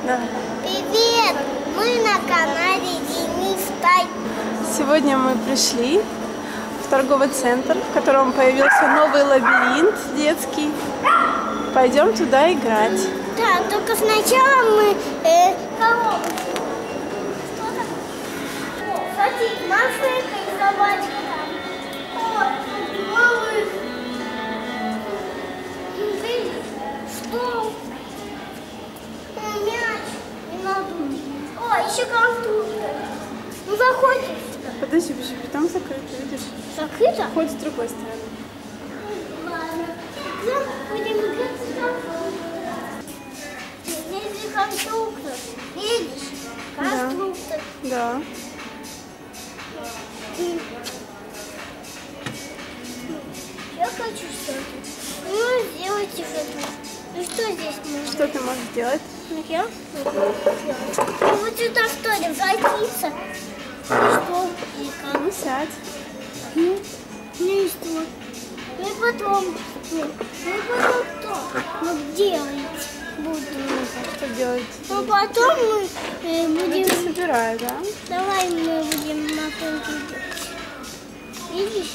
Да. Привет! Мы на канале Денис Тай. Сегодня мы пришли в торговый центр, в котором появился новый лабиринт детский. Пойдем туда играть. Да, только сначала мы коробку. Что там? О, смотри, машинка и собачка там. О, малыш. Видишь? Стол. Мяч. Не надо. О, еще конструктор. Ну, заходи. Подожди, там закрыто, видишь? Закрыто? Хоть с другой стороны. Ладно. Будем играть с тобой. Здесь конструктор. Видишь? Конструктор. Да. Я хочу что-то. Ну, сделайте что-то. Ну, что здесь можно? Что ты можешь сделать? Я? Вот сюда что ли? Вратиться? Что? И как? Ну, сядь. Ну и что? Ну и потом что? Ну и потом что? Ну, делать буду. Что делать? Ну, потом мы будем... Люди собирают, да? Давай мы будем машинки делать. Видишь?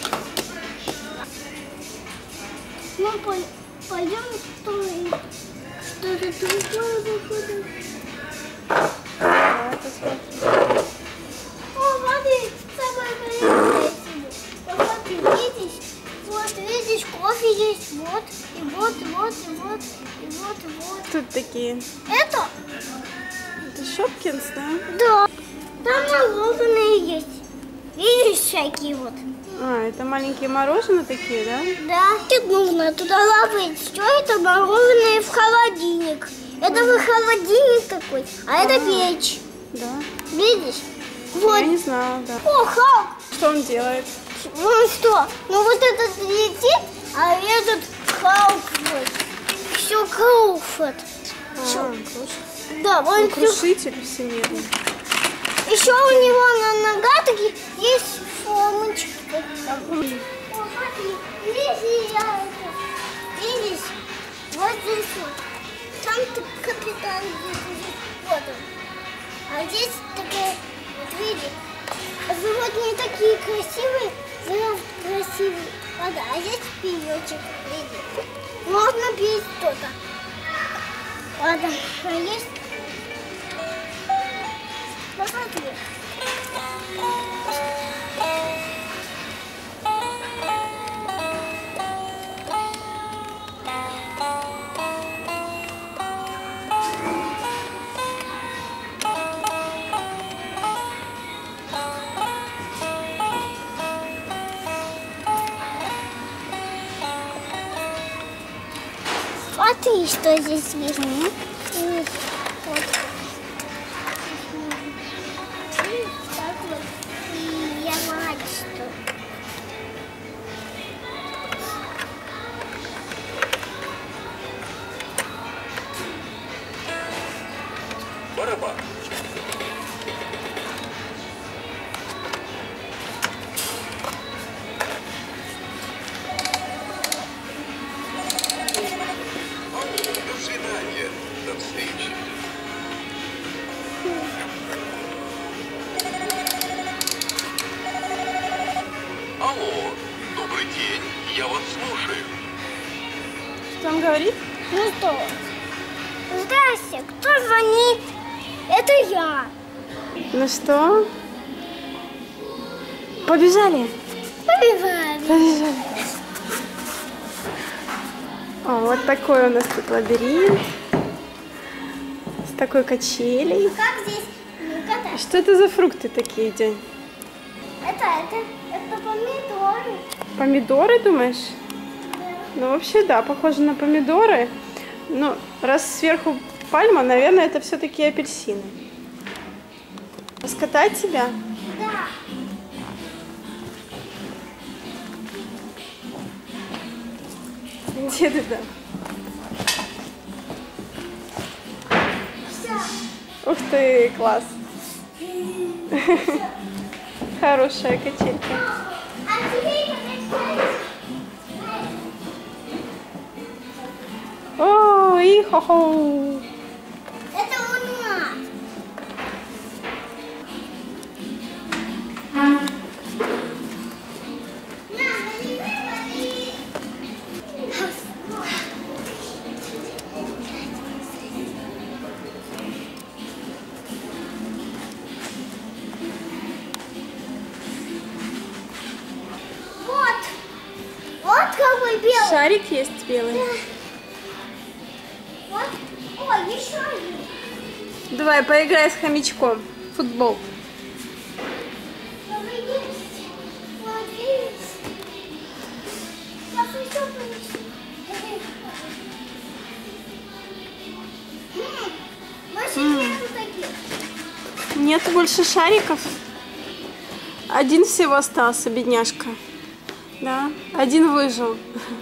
Ну, пойдем что-то другое выходим. Давай посмотрим. О, смотри, с собой посмотри, видишь? Вот, видишь, кофе есть, вот, и вот, и вот, и вот, и вот, и вот. Тут такие. Это? Это Шопкинс, да? Да. Там мороженое есть. Видишь, всякие вот. А, это маленькие мороженые такие, да? Да. Тут нужно туда ложить. Что это мороженое в холодильник? Это вы холодильник такой, а это печь. Да. Видишь? Вот. Я не знала, да. О, Халк! Что он делает? Ну что? Ну вот этот летит, а этот Халк вот. Все крушит. Крушит. Да, Он он крушитель всемирный. Еще у него на ногах есть формочки. О, смотри, видишь, видишь, вот здесь вот. Там капитан здесь, вот он. А здесь такая, вот видишь, животные такие красивые, красивые. Вот, а здесь пивечек, видишь. Можно пить что-то. Ладно, а есть? Посмотри. Смотри, что здесь есть. Вот. Так вот. И я мать, что. Барабан. До свидания. До встречи. Алло, добрый день, я вас слушаю. Что он говорит? Ну что? Здрасте, кто звонит? Это я. Ну что? Побежали? Побежали. Побежали. О, вот такой у нас тут лабиринт. С такой качелей. Как здесь катать? Что это за фрукты такие, День? Это помидоры. Помидоры, думаешь? Ну, вообще, да, похоже на помидоры. Но раз сверху пальма, наверное, это все-таки апельсины. Раскатать тебя? Да. Где ты там? Все. Ух ты, класс. Хорошая качелька. А теперь О, и хо-хо. это у шарик есть белый. Вот. Ой, еще один. Давай, поиграй с хомячком. Футбол. Вот есть. Вот видишь. Сейчас еще принесу. Больше нету таких. Нет больше шариков. Один всего остался, бедняжка. Да, один выжил.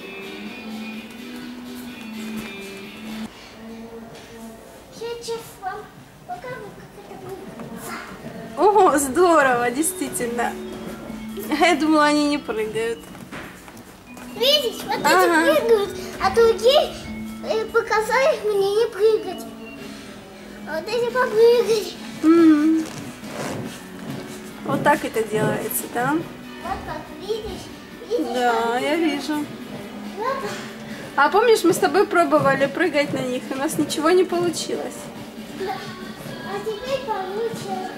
Сейчас вам покажу, как это будет. О, здорово, действительно. Я думала, они не прыгают. Видишь, вот Ага. эти прыгают, а другие показали мне не прыгать. А вот эти попрыгать. М. Вот так это делается, да? Вот как, видишь? Видишь? Да, я вижу. Вот. А помнишь, мы с тобой пробовали прыгать на них, у нас ничего не получилось. Да. А теперь получилось.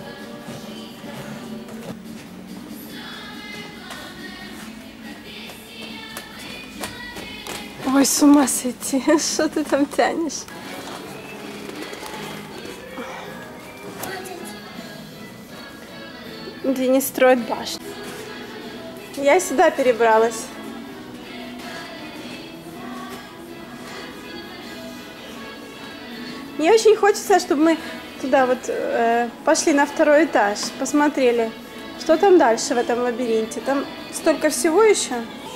Ой, с ума сойти, что ты там тянешь? Денис строит башню. Я сюда перебралась. Мне очень хочется, чтобы мы туда вот пошли на второй этаж, посмотрели, что там дальше в этом лабиринте. Там столько всего еще.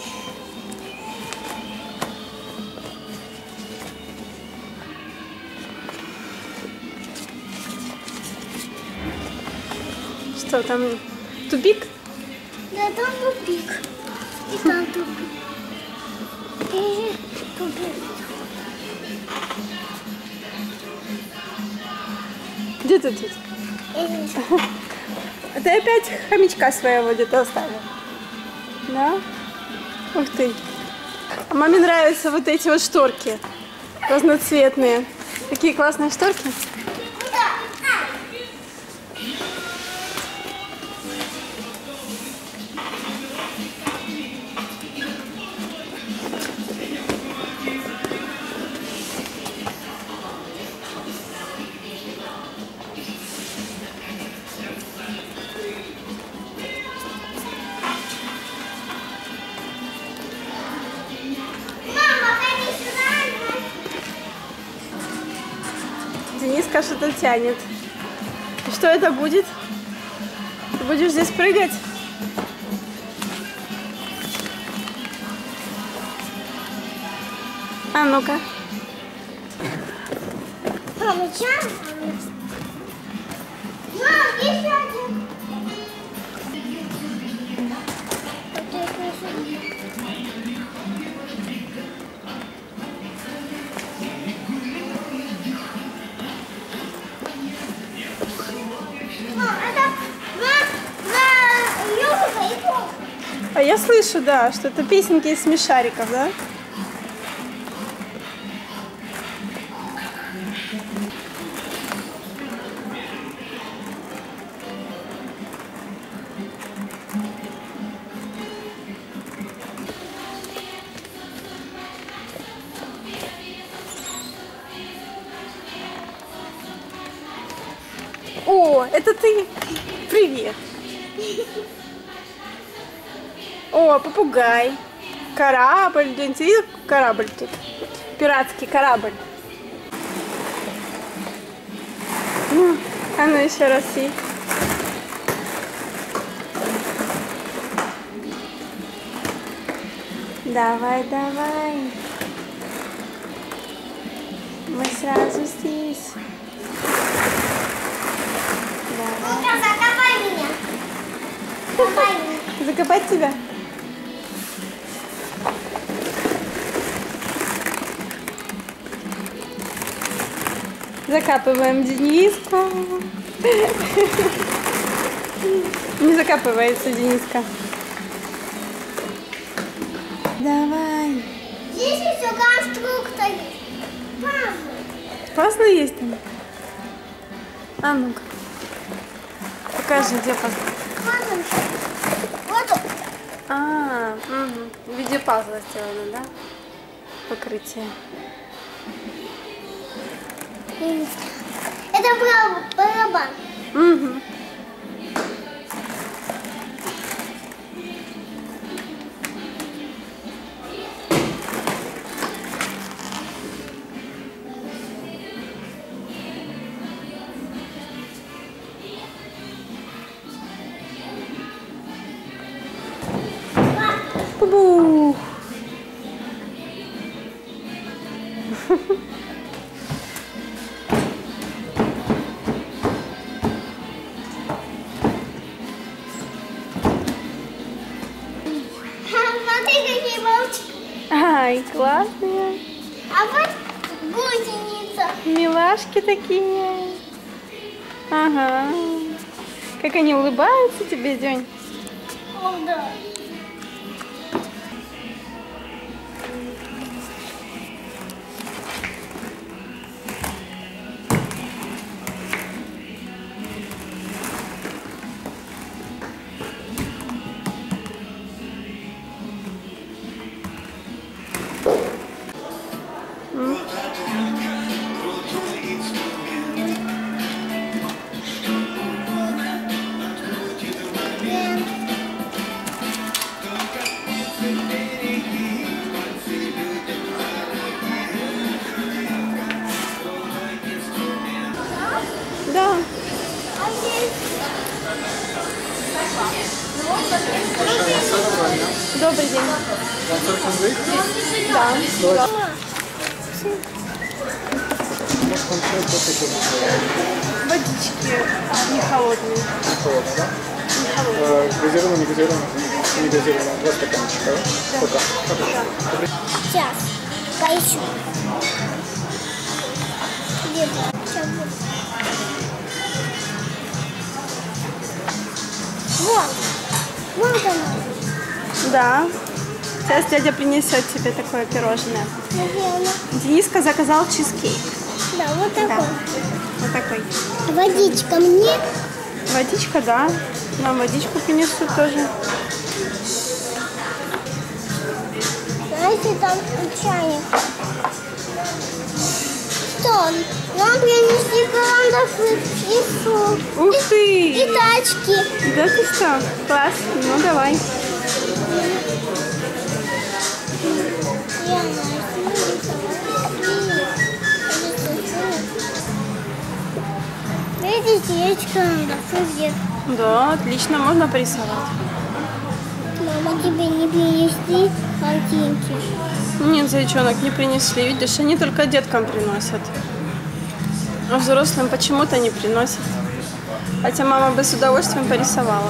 Что там? Тупик? Да, там тупик. И там тупик. И тупик. Где ты тут? Ты опять хомячка своего где-то оставил? Да? Ух ты. А маме нравятся вот эти вот шторки. Разноцветные. Такие классные шторки. Мама, ходи сюда. Дениска что-то тянет. И что это будет? Ты будешь здесь прыгать? А ну-ка. Мама, чай? Мам, еще один. Мам, это на Юга и Бог. А я слышу, да, что это песенки из смешариков, да? О, это ты? Привет. О, попугай. Корабль. День, ты видел корабль тут? Пиратский корабль. Ну, а ну еще раз и. Давай, давай. Мы сразу здесь. Давай. Ну-ка, закопай меня. Закопай меня. Закопать тебя? Закапываем Дениску. Не закапывается Дениска. Давай. Здесь еще конструктор есть. Пазл. Пазлы есть там? А ну-ка. Покажи, где пазл. Вот он. Вот он. В виде пазла сделано, да? Покрытие. Это барабан. Угу. Бух. Смотри, какие мальчики. Ай, классные. А вот гусеница. Милашки такие. Ага. Как они улыбаются тебе, Дёнь. О, да. Да. А здесь? Добрый день. Да. Водички не холодные. Холодно, да? Не холодные. Газированно, не газированно? Не газированно. 2 стаканчика. Да. Пока. Сейчас. Поищу. Где-то. Сейчас будет. Вот. Вот оно. Да. Сейчас дядя принесет тебе такое пирожное. Наверное. Дениска заказал чизкейк. Да, вот Да. такой. Вот такой. Водичка мне. Водичка, да. Нам водичку принесут тоже. Знаете, там чайник. Что? Нам принесли карандаши и суп. Ух И ты! тачки. Да ты что? Класс. Ну давай. Я видите, есть карандаши где. Да, отлично. Можно порисовать. Мама, тебе не принесли картинки. Нет, зайчонок, не принесли. Видишь, они только деткам приносят. А взрослым почему-то не приносят. Хотя мама бы с удовольствием порисовала.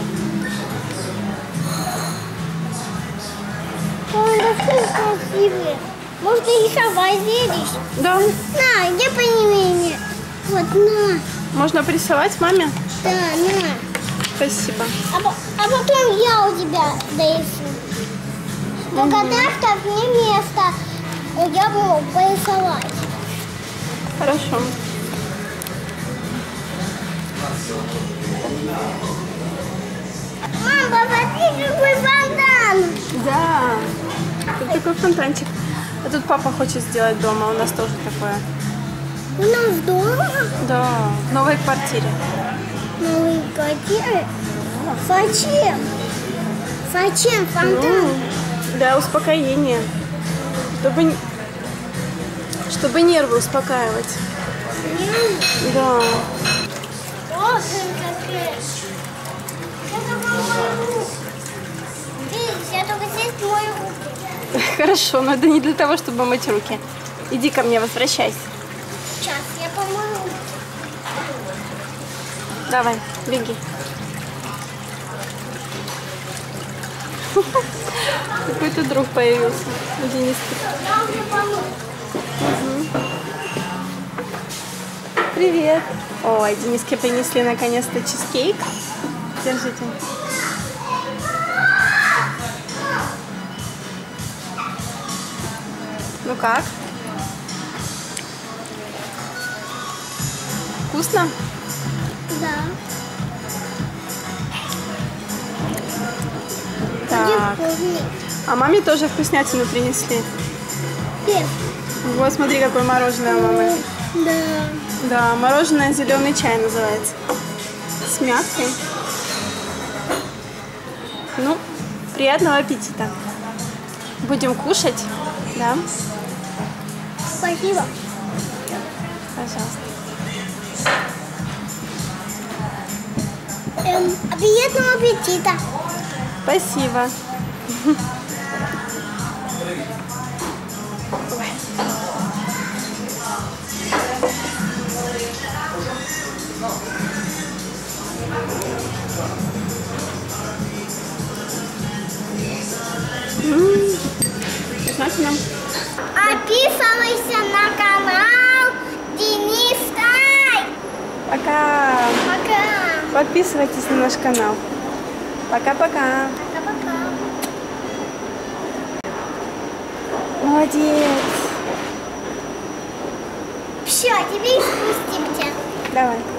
Карандаши красивые. Можно рисовать, видишь? Да. На, где понимание? Вот, на. Можно порисовать маме? Да, на. Спасибо. А потом я у тебя дорисую. Но когда ставь мне место, я буду порисовать. Хорошо. Мам, посмотри, какой фонтан. Да. Тут такой фонтанчик. А тут папа хочет сделать дома. У нас тоже такое. У нас дома Да. В новой квартире. новые квартиры. Зачем? Зачем фонтан? Для успокоения. Чтобы нервы успокаивать. Да. Вот какая. Это мой рук. Видишь, я только здесь мою руку. Хорошо, но это не для того, чтобы мыть руки. Иди ко мне, возвращайся. Сейчас я помою. Давай, беги. Какой-то друг появился у Дениски. Я уже помою. Привет. Ой, Дениске принесли наконец-то чизкейк. Держите. Ну как? Вкусно? Да. Так. А маме тоже вкуснятину принесли. Вот, смотри, какое мороженое у мамы. Да. Да, мороженое зеленый чай называется. С мяткой. Ну, приятного аппетита. Будем кушать, да? Спасибо. Пожалуйста. Приятного аппетита. Спасибо. Вкуснятина. Подписывайся на канал Денис Тай. Пока. Пока. Подписывайтесь на наш канал. Пока-пока. Пока-пока. Молодец. Все, теперь спустимся. Давай.